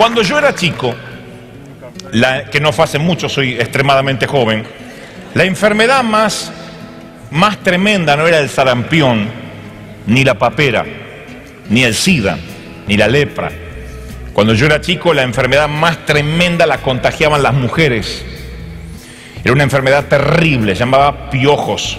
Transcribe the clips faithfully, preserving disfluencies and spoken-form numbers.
Cuando yo era chico, la, que no fue hace mucho, soy extremadamente joven, la enfermedad más, más tremenda no era el sarampión, ni la papera, ni el sida, ni la lepra. Cuando yo era chico, la enfermedad más tremenda la contagiaban las mujeres. Era una enfermedad terrible, se llamaba piojos.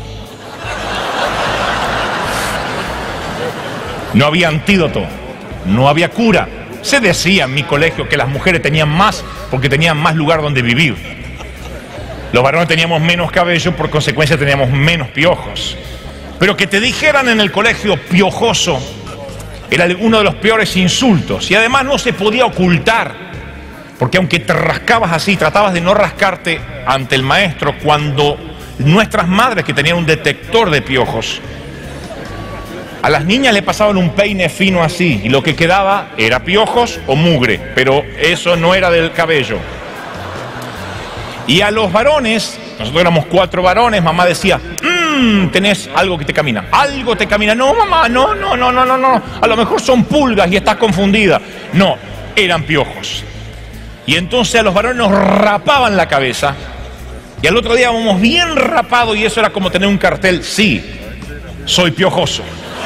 No había antídoto, no había cura. Se decía en mi colegio que las mujeres tenían más porque tenían más lugar donde vivir. Los varones teníamos menos cabello, por consecuencia teníamos menos piojos. Pero que te dijeran en el colegio piojoso era uno de los peores insultos. Y además no se podía ocultar, porque aunque te rascabas así, tratabas de no rascarte ante el maestro, cuando nuestras madres, que tenían un detector de piojos, a las niñas le pasaban un peine fino así, y lo que quedaba era piojos o mugre, pero eso no era del cabello. Y a los varones, nosotros éramos cuatro varones, mamá decía, mmm, tenés algo que te camina, algo te camina. No, mamá, no, no, no, no, no, no, a lo mejor son pulgas y estás confundida. No, eran piojos. Y entonces a los varones nos rapaban la cabeza, y al otro día íbamos bien rapados, y eso era como tener un cartel, sí, soy piojoso.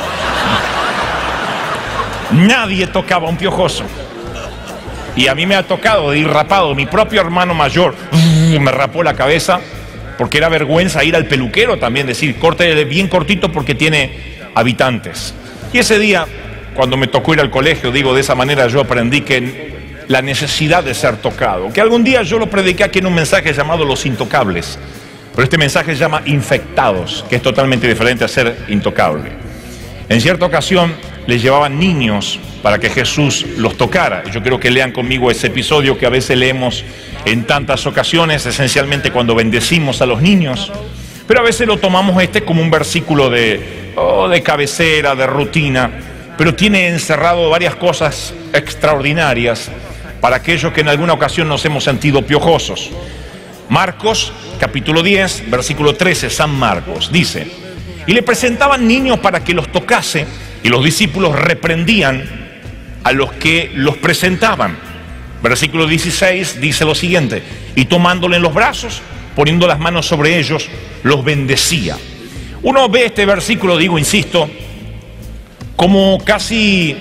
Nadie tocaba a un piojoso. Y a mí me ha tocado de ir rapado. Mi propio hermano mayor me rapó la cabeza porque era vergüenza ir al peluquero también, decir, córtele bien cortito porque tiene habitantes. Y ese día, cuando me tocó ir al colegio, digo, de esa manera yo aprendí que la necesidad de ser tocado, que algún día yo lo prediqué aquí en un mensaje llamado Los Intocables, pero este mensaje se llama Infectados, que es totalmente diferente a ser intocable. En cierta ocasión les llevaban niños para que Jesús los tocara. Yo quiero que lean conmigo ese episodio que a veces leemos en tantas ocasiones, esencialmente cuando bendecimos a los niños, pero a veces lo tomamos este como un versículo de, oh, de cabecera, de rutina, pero tiene encerrado varias cosas extraordinarias para aquellos que en alguna ocasión nos hemos sentido piojosos. Marcos, capítulo diez, versículo trece, San Marcos, dice, y le presentaban niños para que los tocase, y los discípulos reprendían a los que los presentaban. Versículo dieciséis dice lo siguiente, y tomándole en los brazos, poniendo las manos sobre ellos, los bendecía. Uno ve este versículo, digo, insisto, como casi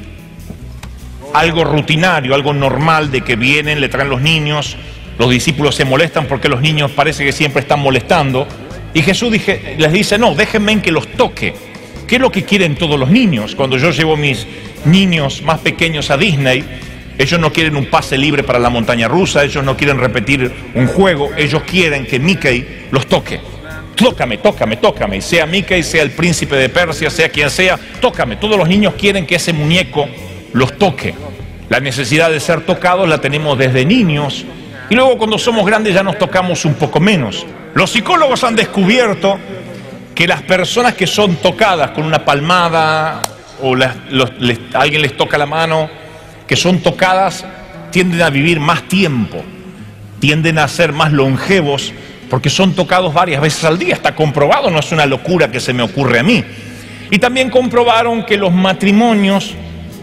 algo rutinario, algo normal, de que vienen, le traen los niños, los discípulos se molestan porque los niños parece que siempre están molestando, y Jesús dije, les dice, no, déjenme que los toque. ¿Qué es lo que quieren todos los niños? Cuando yo llevo a mis niños más pequeños a Disney, ellos no quieren un pase libre para la montaña rusa, ellos no quieren repetir un juego, ellos quieren que Mickey los toque. Tócame, tócame, tócame, sea Mickey, sea el príncipe de Persia, sea quien sea, tócame. Todos los niños quieren que ese muñeco los toque. La necesidad de ser tocados la tenemos desde niños, y luego cuando somos grandes ya nos tocamos un poco menos. Los psicólogos han descubierto que las personas que son tocadas con una palmada o las, los, les, alguien les toca la mano, que son tocadas, tienden a vivir más tiempo, tienden a ser más longevos, porque son tocados varias veces al día. Está comprobado, no es una locura que se me ocurre a mí. Y también comprobaron que los matrimonios,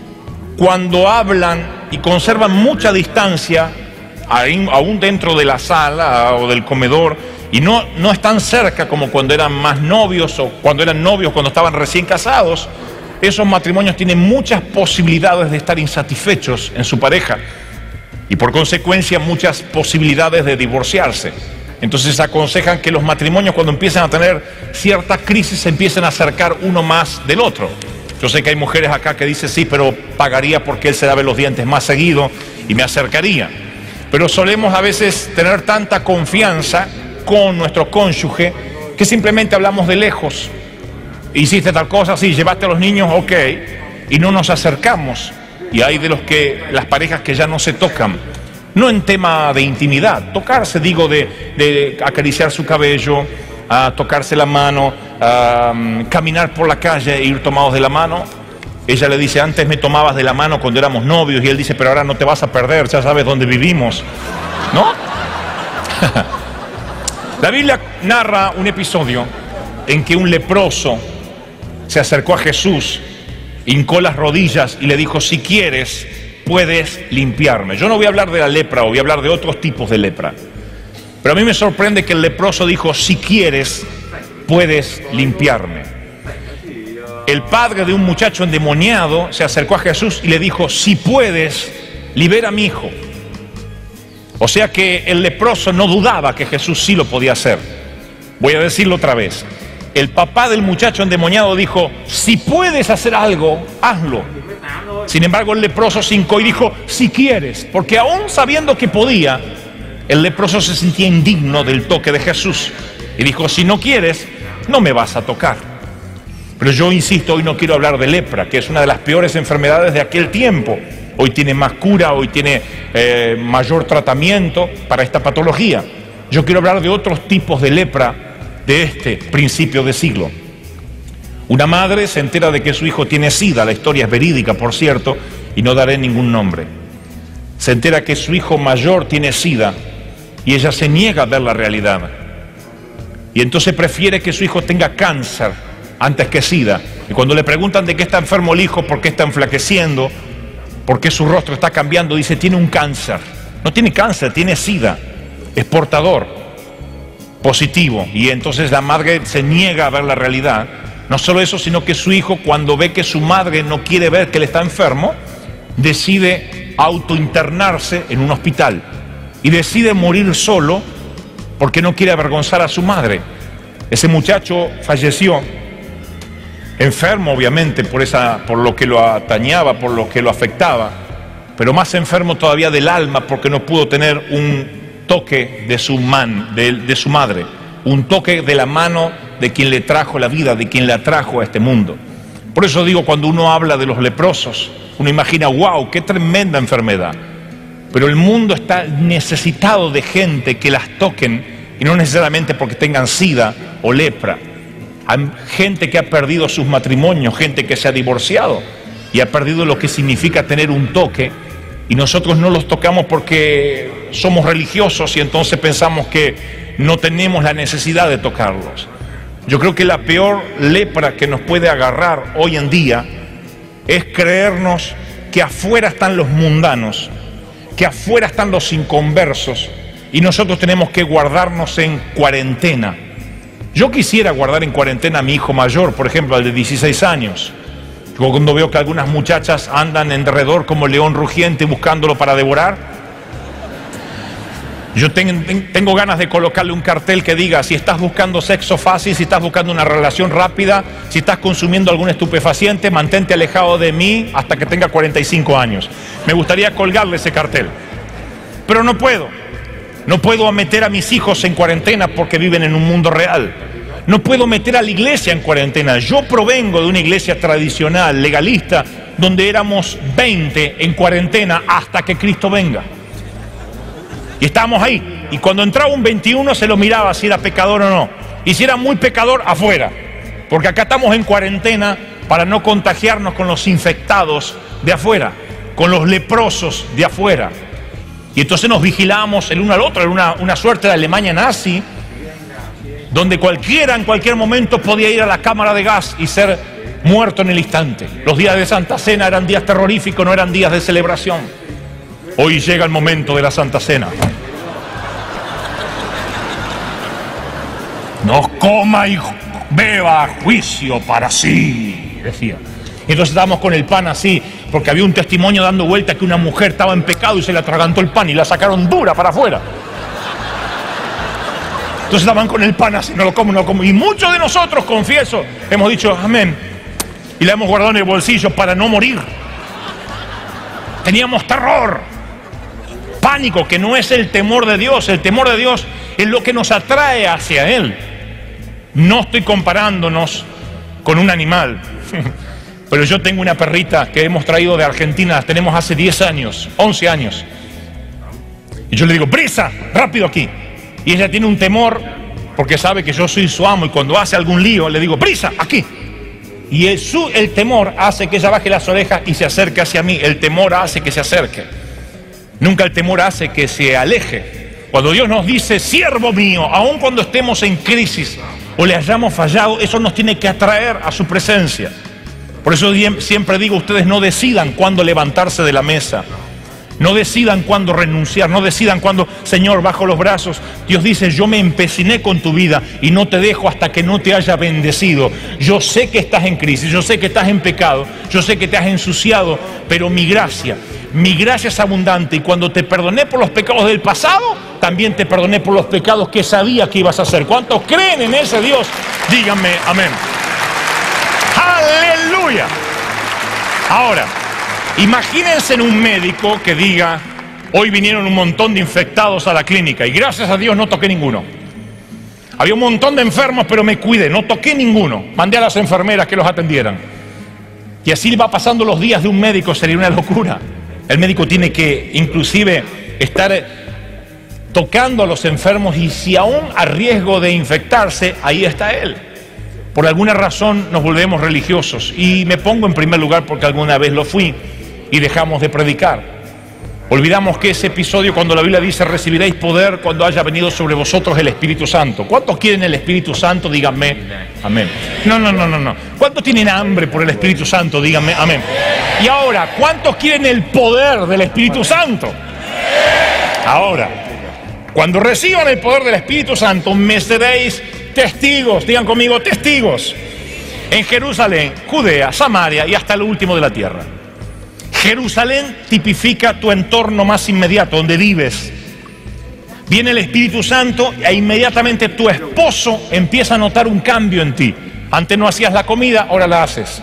cuando hablan y conservan mucha distancia, aún dentro de la sala o del comedor, y no, no están cerca como cuando eran más novios o cuando eran novios cuando estaban recién casados, esos matrimonios tienen muchas posibilidades de estar insatisfechos en su pareja y por consecuencia muchas posibilidades de divorciarse. Entonces aconsejan que los matrimonios, cuando empiezan a tener cierta crisis, se empiecen a acercar uno más del otro. Yo sé que hay mujeres acá que dicen, sí, pero pagaría porque él se lave los dientes más seguido y me acercaría. Pero solemos a veces tener tanta confianza con nuestro cónyuge que simplemente hablamos de lejos. Hiciste tal cosa, sí, llevaste a los niños, ok, y no nos acercamos. Y hay de los que, las parejas que ya no se tocan, no en tema de intimidad, tocarse, digo, de, de acariciar su cabello, a tocarse la mano, a um, caminar por la calle e ir tomados de la mano. Ella le dice, antes me tomabas de la mano cuando éramos novios, y él dice, pero ahora no te vas a perder, ya sabes dónde vivimos, ¿no? La Biblia narra un episodio en que un leproso se acercó a Jesús, hincó las rodillas y le dijo, si quieres, puedes limpiarme. Yo no voy a hablar de la lepra, voy a hablar de otros tipos de lepra. Pero a mí me sorprende que el leproso dijo, si quieres, puedes limpiarme. El padre de un muchacho endemoniado se acercó a Jesús y le dijo, si puedes, libera a mi hijo. O sea que el leproso no dudaba que Jesús sí lo podía hacer. Voy a decirlo otra vez. El papá del muchacho endemoniado dijo, si puedes hacer algo, hazlo. Sin embargo, el leproso se hincó y dijo, si quieres, porque aún sabiendo que podía, el leproso se sentía indigno del toque de Jesús. Y dijo, si no quieres, no me vas a tocar. Pero yo insisto, hoy no quiero hablar de lepra, que es una de las peores enfermedades de aquel tiempo. Hoy tiene más cura, hoy tiene eh, mayor tratamiento para esta patología. Yo quiero hablar de otros tipos de lepra de este principio de siglo. Una madre se entera de que su hijo tiene sida, la historia es verídica, por cierto, y no daré ningún nombre. Se entera que su hijo mayor tiene sida y ella se niega a ver la realidad. Y entonces prefiere que su hijo tenga cáncer antes que sida. Y cuando le preguntan de qué está enfermo el hijo, por qué está enflaqueciendo, por qué su rostro está cambiando, dice, tiene un cáncer. No tiene cáncer, tiene sida, es portador positivo. Y entonces la madre se niega a ver la realidad. No solo eso, sino que su hijo, cuando ve que su madre no quiere ver que él está enfermo, decide autointernarse en un hospital y decide morir solo porque no quiere avergonzar a su madre. Ese muchacho falleció, enfermo obviamente por, esa, por lo que lo atañaba, por lo que lo afectaba, pero más enfermo todavía del alma porque no pudo tener un toque de su, man, de, de su madre, un toque de la mano de quien le trajo la vida, de quien la trajo a este mundo. Por eso digo, cuando uno habla de los leprosos, uno imagina, wow, qué tremenda enfermedad. Pero el mundo está necesitado de gente que las toquen, y no necesariamente porque tengan sida o lepra. Hay gente que ha perdido sus matrimonios, gente que se ha divorciado y ha perdido lo que significa tener un toque, y nosotros no los tocamos porque somos religiosos y entonces pensamos que no tenemos la necesidad de tocarlos. Yo creo que la peor lepra que nos puede agarrar hoy en día es creernos que afuera están los mundanos, que afuera están los inconversos, y nosotros tenemos que guardarnos en cuarentena. Yo quisiera guardar en cuarentena a mi hijo mayor, por ejemplo, al de dieciséis años. Yo cuando veo que algunas muchachas andan en derredor como león rugiente buscándolo para devorar, yo ten, ten, tengo ganas de colocarle un cartel que diga, si estás buscando sexo fácil, si estás buscando una relación rápida, si estás consumiendo algún estupefaciente, mantente alejado de mí hasta que tenga cuarenta y cinco años. Me gustaría colgarle ese cartel, pero no puedo. No puedo meter a mis hijos en cuarentena porque viven en un mundo real. No puedo meter a la iglesia en cuarentena. Yo provengo de una iglesia tradicional, legalista, donde éramos veinte en cuarentena hasta que Cristo venga. Y estábamos ahí. Y cuando entraba un veintiuno se lo miraba si era pecador o no. Y si era muy pecador, afuera. Porque acá estamos en cuarentena para no contagiarnos con los infectados de afuera, con los leprosos de afuera. Y entonces nos vigilábamos el uno al otro. Era una, una suerte de Alemania nazi, donde cualquiera en cualquier momento podía ir a la cámara de gas y ser muerto en el instante. Los días de Santa Cena eran días terroríficos, no eran días de celebración. Hoy llega el momento de la Santa Cena. No coma y beba, juicio para sí, decía. Y entonces estábamos con el pan así, porque había un testimonio dando vuelta que una mujer estaba en pecado y se le atragantó el pan y la sacaron dura para afuera. Entonces estaban con el pan así, no lo como, no lo como. Y muchos de nosotros, confieso, hemos dicho amén. Y la hemos guardado en el bolsillo para no morir. Teníamos terror, pánico, que no es el temor de Dios. El temor de Dios es lo que nos atrae hacia Él. No estoy comparándonos con un animal. Pero yo tengo una perrita que hemos traído de Argentina, la tenemos hace diez años, once años. Y yo le digo, prisa, rápido aquí. Y ella tiene un temor porque sabe que yo soy su amo y cuando hace algún lío le digo, prisa, aquí. Y el, su, el temor hace que ella baje las orejas y se acerque hacia mí. El temor hace que se acerque. Nunca el temor hace que se aleje. Cuando Dios nos dice, siervo mío, aun cuando estemos en crisis o le hayamos fallado, eso nos tiene que atraer a su presencia. Por eso siempre digo, ustedes no decidan cuándo levantarse de la mesa. No decidan cuándo renunciar, no decidan cuándo, Señor, bajo los brazos. Dios dice, yo me empeciné con tu vida y no te dejo hasta que no te haya bendecido. Yo sé que estás en crisis, yo sé que estás en pecado, yo sé que te has ensuciado, pero mi gracia, mi gracia es abundante, y cuando te perdoné por los pecados del pasado, también te perdoné por los pecados que sabía que ibas a hacer. ¿Cuántos creen en ese Dios? Díganme amén. ¡Aleluya! Ahora, imagínense en un médico que diga, hoy vinieron un montón de infectados a la clínica y gracias a Dios no toqué ninguno. Había un montón de enfermos, pero me cuidé, no toqué ninguno. Mandé a las enfermeras que los atendieran. Y así va pasando los días de un médico, sería una locura. El médico tiene que inclusive estar tocando a los enfermos, y si aún a riesgo de infectarse, ahí está él. Por alguna razón nos volvemos religiosos, y me pongo en primer lugar porque alguna vez lo fui, y dejamos de predicar. Olvidamos que ese episodio cuando la Biblia dice recibiréis poder cuando haya venido sobre vosotros el Espíritu Santo. ¿Cuántos quieren el Espíritu Santo? Díganme amén. No, no, no, no, no. ¿Cuántos tienen hambre por el Espíritu Santo? Díganme amén. Y ahora, ¿cuántos quieren el poder del Espíritu Santo? Ahora, cuando reciban el poder del Espíritu Santo, me seréis testigos. Digan conmigo, testigos. En Jerusalén, Judea, Samaria y hasta lo último de la tierra. Jerusalén tipifica tu entorno más inmediato, donde vives. Viene el Espíritu Santo e inmediatamente tu esposo empieza a notar un cambio en ti. Antes no hacías la comida, ahora la haces.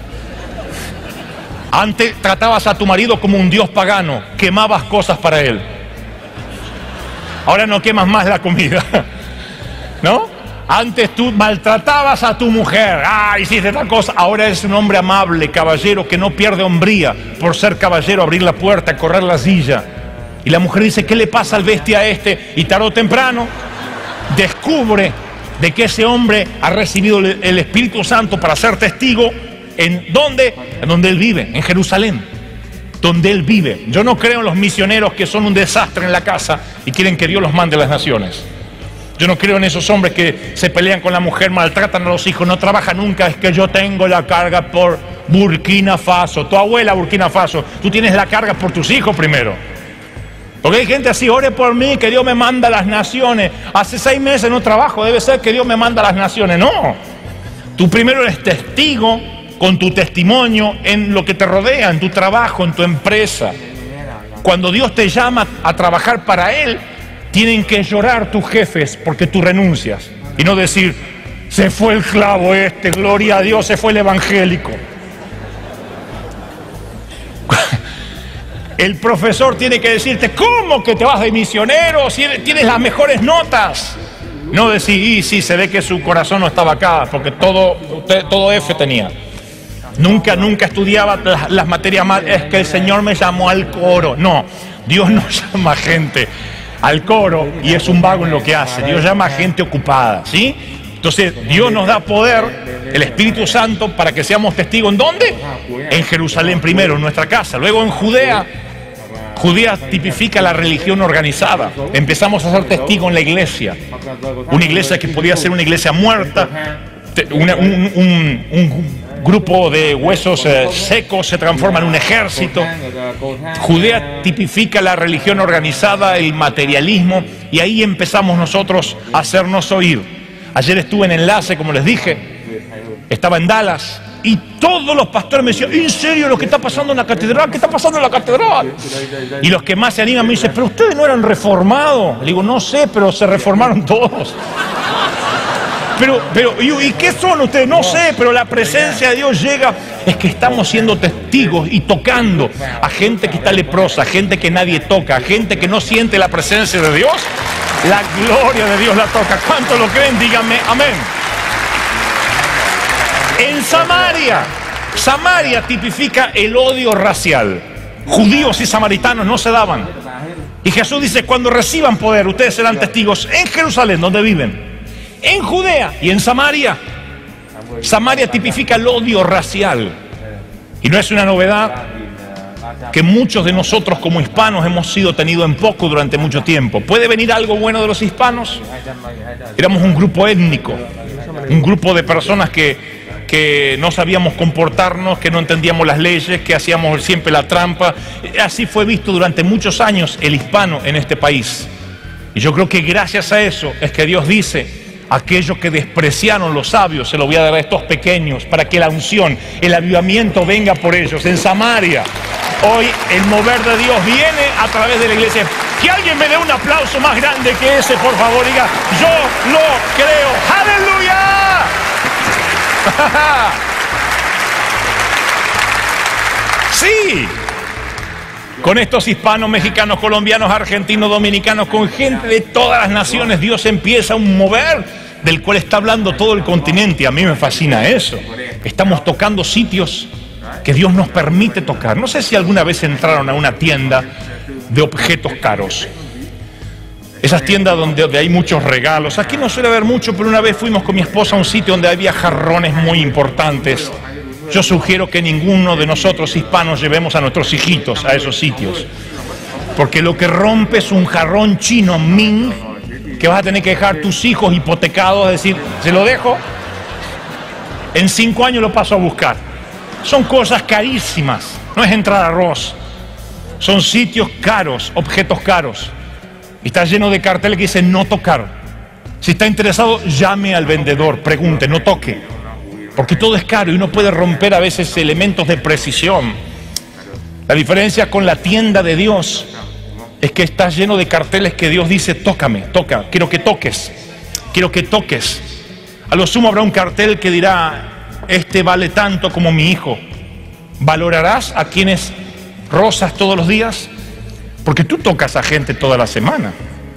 Antes tratabas a tu marido como un dios pagano, quemabas cosas para él. Ahora no quemas más la comida, ¿no? Antes tú maltratabas a tu mujer, ah, hiciste tal cosa. Ahora eres un hombre amable, caballero, que no pierde hombría por ser caballero, abrir la puerta, correr la silla. Y la mujer dice, ¿qué le pasa al bestia este? Y tarde o temprano descubre de que ese hombre ha recibido el Espíritu Santo para ser testigo. ¿En dónde? En donde él vive, en Jerusalén, donde él vive. Yo no creo en los misioneros que son un desastre en la casa y quieren que Dios los mande a las naciones. Yo no creo en esos hombres que se pelean con la mujer, maltratan a los hijos, no trabajan nunca. Es que yo tengo la carga por Burkina Faso. Tu abuela Burkina Faso, tú tienes la carga por tus hijos primero. Porque hay gente así, ore por mí, que Dios me manda a las naciones. Hace seis meses no trabajo, debe ser que Dios me manda a las naciones. No, tú primero eres testigo con tu testimonio en lo que te rodea, en tu trabajo, en tu empresa. Cuando Dios te llama a trabajar para Él, tienen que llorar tus jefes porque tú renuncias. Y no decir, se fue el clavo este, gloria a Dios, se fue el evangélico. El profesor tiene que decirte, ¿cómo que te vas de misionero si tienes las mejores notas? No decir, y sí, se ve que su corazón no estaba acá, porque todo, todo F tenía. Nunca, nunca estudiaba las, las materias más. Es que el Señor me llamó al coro. No, Dios no llama a gente al coro y es un vago en lo que hace. Dios llama a gente ocupada, ¿sí? Entonces Dios nos da poder, el Espíritu Santo, para que seamos testigos. ¿En dónde? En Jerusalén primero, en nuestra casa. Luego en Judea. Judea tipifica la religión organizada. Empezamos a ser testigos en la iglesia. Una iglesia que podía ser una iglesia muerta, una, un, un, un grupo de huesos eh, secos se transforma en un ejército. Judea tipifica la religión organizada, el materialismo, y ahí empezamos nosotros a hacernos oír. Ayer estuve en Enlace, como les dije, estaba en Dallas, y todos los pastores me decían, ¿en serio lo que está pasando en la catedral? ¿Qué está pasando en la catedral? Y los que más se animan me dicen, pero ustedes no eran reformados. Le digo, no sé, pero se reformaron todos. Pero, pero, ¿y qué son ustedes? No sé, pero la presencia de Dios llega. Es que estamos siendo testigos y tocando a gente que está leprosa, a gente que nadie toca, a gente que no siente la presencia de Dios. La gloria de Dios la toca. ¿Cuántos lo creen? Díganme amén. En Samaria, Samaria tipifica el odio racial. Judíos y samaritanos no se daban. Y Jesús dice, cuando reciban poder, ustedes serán testigos en Jerusalén, donde viven, en Judea y en Samaria. Samaria tipifica el odio racial. Y no es una novedad que muchos de nosotros como hispanos hemos sido tenidos en poco durante mucho tiempo. ¿Puede venir algo bueno de los hispanos? Éramos un grupo étnico, un grupo de personas que que no sabíamos comportarnos, que no entendíamos las leyes, que hacíamos siempre la trampa. Así fue visto durante muchos años el hispano en este país. Y yo creo que gracias a eso es que Dios dice: aquellos que despreciaron los sabios se lo voy a dar a estos pequeños, para que la unción, el avivamiento venga por ellos. En Samaria, hoy el mover de Dios viene a través de la iglesia. Que alguien me dé un aplauso más grande que ese, por favor. Diga: yo lo creo. ¡Aleluya! Sí. Con estos hispanos, mexicanos, colombianos, argentinos, dominicanos, con gente de todas las naciones, Dios empieza un mover del cual está hablando todo el continente. A mí me fascina eso. Estamos tocando sitios que Dios nos permite tocar. No sé si alguna vez entraron a una tienda de objetos caros. Esas tiendas donde, donde hay muchos regalos. Aquí no suele haber mucho, pero una vez fuimos con mi esposa a un sitio donde había jarrones muy importantes. Yo sugiero que ninguno de nosotros hispanos llevemos a nuestros hijitos a esos sitios, porque lo que rompe es un jarrón chino Ming que vas a tener que dejar tus hijos hipotecados, es decir, se lo dejo, en cinco años lo paso a buscar. Son cosas carísimas, no es entrar a Ross, son sitios caros, objetos caros, y está lleno de carteles que dicen no tocar. Si está interesado, llame al vendedor, pregunte, no toque. Porque todo es caro y uno puede romper a veces elementos de precisión. La diferencia con la tienda de Dios es que está lleno de carteles que Dios dice: tócame, toca, quiero que toques, quiero que toques. A lo sumo habrá un cartel que dirá: este vale tanto como mi hijo. ¿Valorarás a quienes rozas todos los días? Porque tú tocas a gente toda la semana.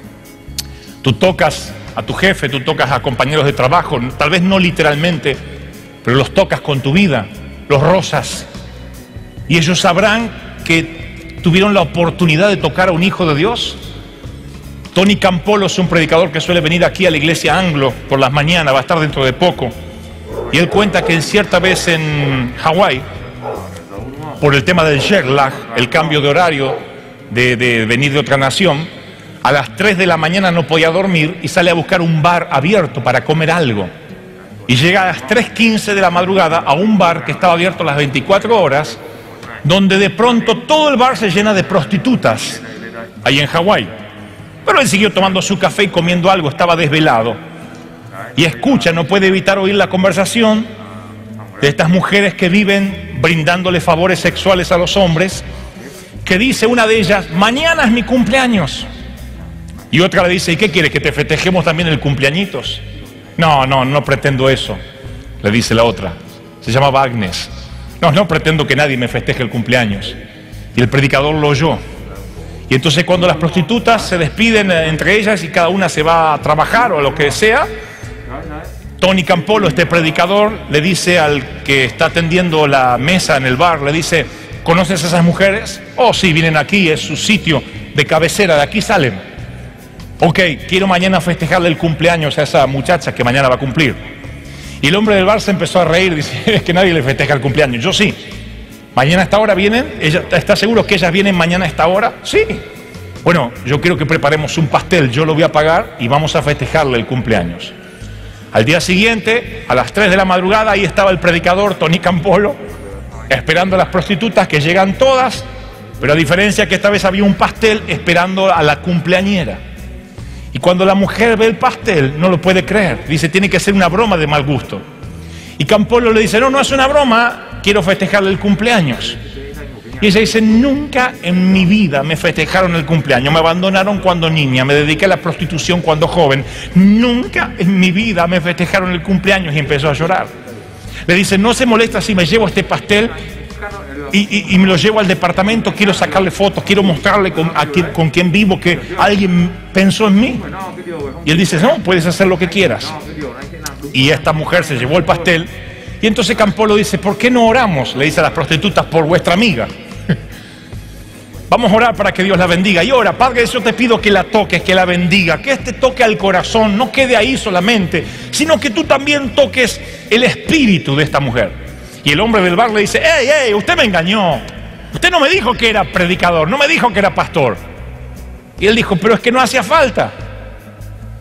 Tú tocas a tu jefe, tú tocas a compañeros de trabajo, tal vez no literalmente, pero los tocas con tu vida, los rozas. Y ellos sabrán que tuvieron la oportunidad de tocar a un hijo de Dios. Tony Campolo es un predicador que suele venir aquí a la iglesia Anglo por las mañanas, va a estar dentro de poco. Y él cuenta que en cierta vez en Hawái, por el tema del jet lag, el cambio de horario de, de venir de otra nación, a las tres de la mañana no podía dormir y sale a buscar un bar abierto para comer algo. Y llega a las tres quince de la madrugada a un bar que estaba abierto las veinticuatro horas, donde de pronto todo el bar se llena de prostitutas, ahí en Hawái. Pero él siguió tomando su café y comiendo algo, estaba desvelado. Y escucha, no puede evitar oír la conversación de estas mujeres que viven brindándole favores sexuales a los hombres, que dice una de ellas: mañana es mi cumpleaños. Y otra le dice: ¿y qué quieres, que te festejemos también el cumpleañitos? No, no, no pretendo eso, le dice la otra. Se llamaba Agnes. No, no pretendo que nadie me festeje el cumpleaños. Y el predicador lo oyó. Y entonces cuando las prostitutas se despiden entre ellas y cada una se va a trabajar o a lo que sea, Tony Campolo, este predicador, le dice al que está atendiendo la mesa en el bar, le dice: ¿conoces a esas mujeres? Oh, sí, vienen aquí, es su sitio de cabecera, de aquí salen. Ok, quiero mañana festejarle el cumpleaños a esa muchacha que mañana va a cumplir. Y el hombre del bar se empezó a reír, dice: es que nadie le festeja el cumpleaños. Yo sí. ¿Mañana a esta hora vienen? ¿Ella, ¿Está seguro que ellas vienen mañana a esta hora? Sí. Bueno, yo quiero que preparemos un pastel, yo lo voy a pagar y vamos a festejarle el cumpleaños. Al día siguiente, a las tres de la madrugada, ahí estaba el predicador Tony Campolo, esperando a las prostitutas que llegan todas, pero a diferencia que esta vez había un pastel esperando a la cumpleañera. Y cuando la mujer ve el pastel, no lo puede creer. Dice: tiene que ser una broma de mal gusto. Y Campolo le dice: no, no es una broma, quiero festejarle el cumpleaños. Y ella dice: nunca en mi vida me festejaron el cumpleaños. Me abandonaron cuando niña, me dediqué a la prostitución cuando joven. Nunca en mi vida me festejaron el cumpleaños. Y empezó a llorar. Le dice: no se molesta si me llevo este pastel y, y, y me lo llevo al departamento, quiero sacarle fotos, quiero mostrarle con, a quien, con quien vivo que alguien pensó en mí. Y él dice: no, puedes hacer lo que quieras. Y esta mujer se llevó el pastel. Y entonces Campolo dice: ¿por qué no oramos? Le dice a las prostitutas: por vuestra amiga. Vamos a orar para que Dios la bendiga. Y ora: Padre, yo te pido que la toques, que la bendiga, que este toque al corazón, no quede ahí solamente, sino que tú también toques el espíritu de esta mujer. Y el hombre del bar le dice: ¡Ey, ey! Usted me engañó. Usted no me dijo que era predicador, no me dijo que era pastor. Y él dijo: pero es que no hacía falta.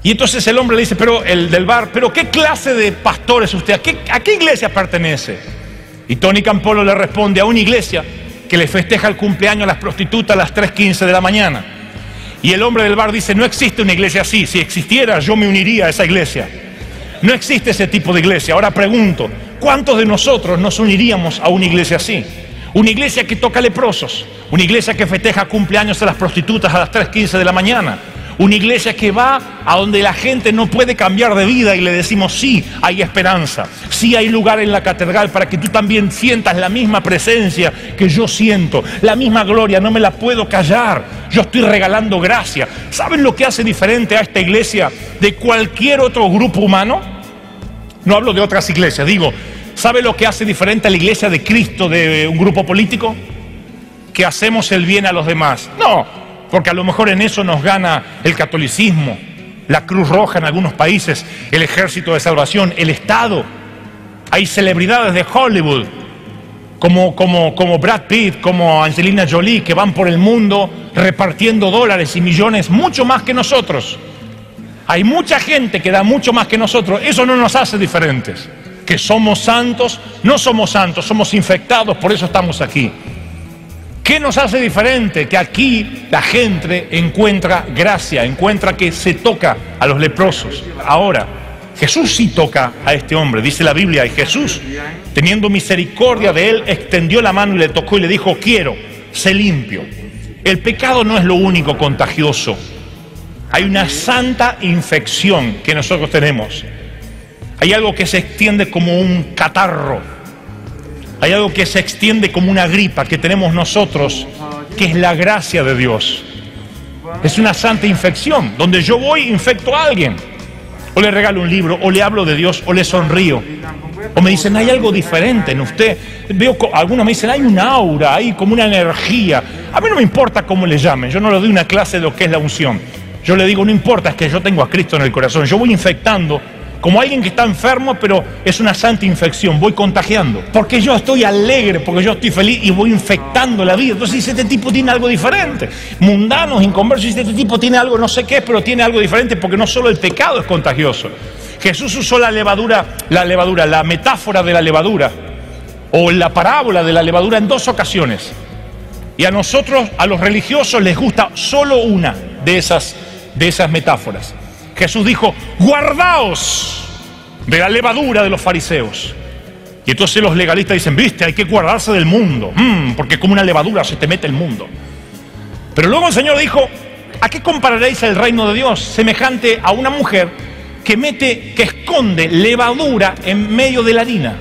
Y entonces el hombre le dice, pero el del bar, pero ¿qué clase de pastor es usted? ¿A qué, a qué iglesia pertenece? Y Tony Campolo le responde, a una iglesia que le festeja el cumpleaños a las prostitutas a las tres quince de la mañana. Y el hombre del bar dice, no existe una iglesia así. Si existiera, yo me uniría a esa iglesia. No existe ese tipo de iglesia. Ahora pregunto, ¿cuántos de nosotros nos uniríamos a una iglesia así? Una iglesia que toca leprosos, una iglesia que festeja cumpleaños a las prostitutas a las tres quince de la mañana, una iglesia que va a donde la gente no puede cambiar de vida y le decimos, sí, hay esperanza, sí hay lugar en la catedral para que tú también sientas la misma presencia que yo siento, la misma gloria, no me la puedo callar, yo estoy regalando gracia. ¿Saben lo que hace diferente a esta iglesia de cualquier otro grupo humano? No hablo de otras iglesias, digo, ¿sabe lo que hace diferente a la iglesia de Cristo de un grupo político? Que hacemos el bien a los demás. No, porque a lo mejor en eso nos gana el catolicismo, la Cruz Roja en algunos países, el Ejército de Salvación, el Estado. Hay celebridades de Hollywood, como, como, como Brad Pitt, como Angelina Jolie, que van por el mundo repartiendo dólares y millones, mucho más que nosotros. Hay mucha gente que da mucho más que nosotros. Eso no nos hace diferentes. Que somos santos, no somos santos, somos infectados, por eso estamos aquí. ¿Qué nos hace diferente? Que aquí la gente encuentra gracia, encuentra que se toca a los leprosos. Ahora, Jesús sí toca a este hombre, dice la Biblia, y Jesús, teniendo misericordia de él, extendió la mano y le tocó y le dijo, quiero, sé limpio. El pecado no es lo único contagioso. Hay una santa infección que nosotros tenemos. Hay algo que se extiende como un catarro. Hay algo que se extiende como una gripa que tenemos nosotros, que es la gracia de Dios. Es una santa infección, donde yo voy e infecto a alguien. O le regalo un libro, o le hablo de Dios, o le sonrío. O me dicen, hay algo diferente en usted. Veo, algunos me dicen, hay un aura, hay como una energía. A mí no me importa cómo le llamen, yo no le doy una clase de lo que es la unción. Yo le digo, no importa, es que yo tengo a Cristo en el corazón. Yo voy infectando como alguien que está enfermo, pero es una santa infección, voy contagiando. Porque yo estoy alegre, porque yo estoy feliz y voy infectando la vida. Entonces dice, este tipo tiene algo diferente. Mundanos, inconversos, dice, este tipo tiene algo, no sé qué, pero tiene algo diferente, porque no solo el pecado es contagioso. Jesús usó la levadura, la levadura, la metáfora de la levadura, o la parábola de la levadura en dos ocasiones. Y a nosotros, a los religiosos, les gusta solo una de esas, de esas metáforas. Jesús dijo, guardaos de la levadura de los fariseos. Y entonces los legalistas dicen, viste, hay que guardarse del mundo, mm, porque como una levadura se te mete el mundo. Pero luego el Señor dijo, ¿a qué compararéis el reino de Dios? Semejante a una mujer que mete, que esconde levadura en medio de la harina.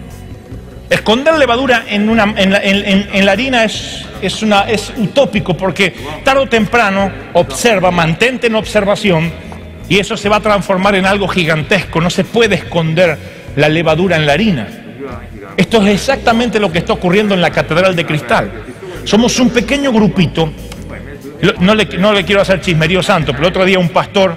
Esconder levadura en, una, en, la, en, en, en la harina es, es, una, es utópico, porque tarde o temprano observa, mantente en observación, y eso se va a transformar en algo gigantesco. No se puede esconder la levadura en la harina. Esto es exactamente lo que está ocurriendo en la Catedral de Cristal. Somos un pequeño grupito. No le, no le quiero hacer chismerío santo, pero el otro día un pastor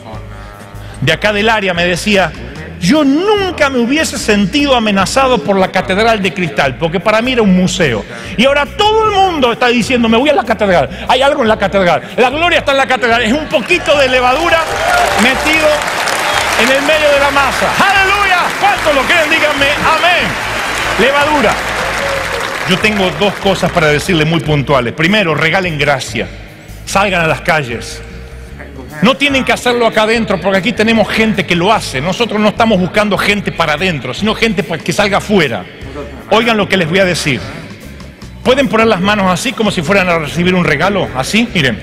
de acá del área me decía, yo nunca me hubiese sentido amenazado por la Catedral de Cristal, porque para mí era un museo. Y ahora todo el mundo está diciendo, me voy a la catedral, hay algo en la catedral, la gloria está en la catedral, es un poquito de levadura metido en el medio de la masa. ¡Aleluya! ¿Cuántos lo creen? Díganme, amén. Levadura. Yo tengo dos cosas para decirle muy puntuales. Primero, regalen gracia, salgan a las calles. No tienen que hacerlo acá adentro, porque aquí tenemos gente que lo hace. Nosotros no estamos buscando gente para adentro, sino gente para que salga afuera. Oigan lo que les voy a decir. ¿Pueden poner las manos así, como si fueran a recibir un regalo? Así, miren.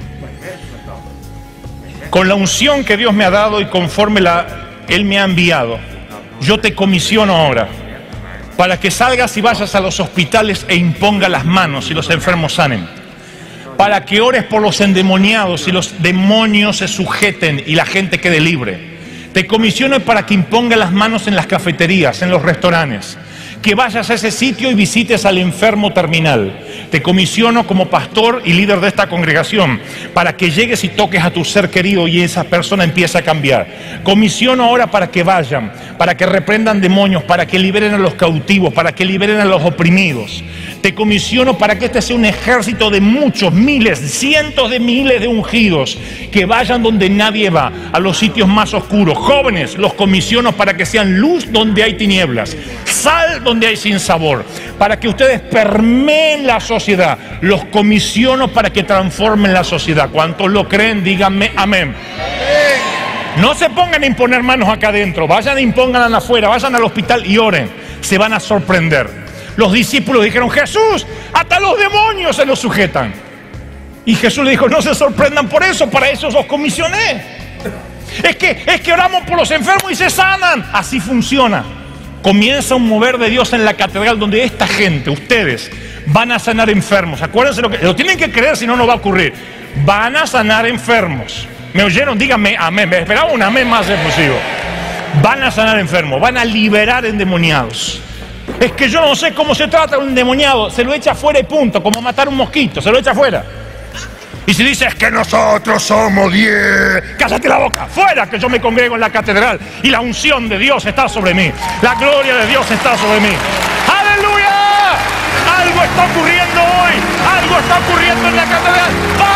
Con la unción que Dios me ha dado y conforme la, Él me ha enviado, yo te comisiono ahora para que salgas y vayas a los hospitales e imponga las manos y los enfermos sanen. Para que ores por los endemoniados y los demonios se sujeten y la gente quede libre. Te comisiono para que imponga las manos en las cafeterías, en los restaurantes. Que vayas a ese sitio y visites al enfermo terminal. Te comisiono como pastor y líder de esta congregación para que llegues y toques a tu ser querido y esa persona empiece a cambiar. Comisiono ahora para que vayan, para que reprendan demonios, para que liberen a los cautivos, para que liberen a los oprimidos. Te comisiono para que este sea un ejército de muchos, miles, cientos de miles de ungidos que vayan donde nadie va, a los sitios más oscuros. Jóvenes, los comisiono para que sean luz donde hay tinieblas, sal donde hay sinsabor, para que ustedes permeen la sociedad. Los comisiono para que transformen la sociedad. ¿Cuántos lo creen? Díganme amén. No se pongan a imponer manos acá adentro, vayan e impongan afuera, vayan al hospital y oren. Se van a sorprender. Los discípulos dijeron: Jesús, hasta los demonios se los sujetan. Y Jesús le dijo: no se sorprendan por eso, para eso los comisioné. Es que, es que oramos por los enfermos y se sanan. Así funciona. Comienza un mover de Dios en la catedral, donde esta gente, ustedes, van a sanar enfermos. Acuérdense lo que lo tienen que creer, si no, no va a ocurrir. Van a sanar enfermos. ¿Me oyeron? Díganme amén. Me esperaba un amén más efusivo. Van a sanar enfermos, van a liberar endemoniados. Es que yo no sé cómo se trata un endemoniado. Se lo echa afuera y punto, como matar un mosquito, se lo echa afuera. Y si dices que nosotros somos diez, cállate la boca, fuera, que yo me congrego en la catedral y la unción de Dios está sobre mí, la gloria de Dios está sobre mí. ¡Aleluya! Algo está ocurriendo hoy, algo está ocurriendo en la catedral.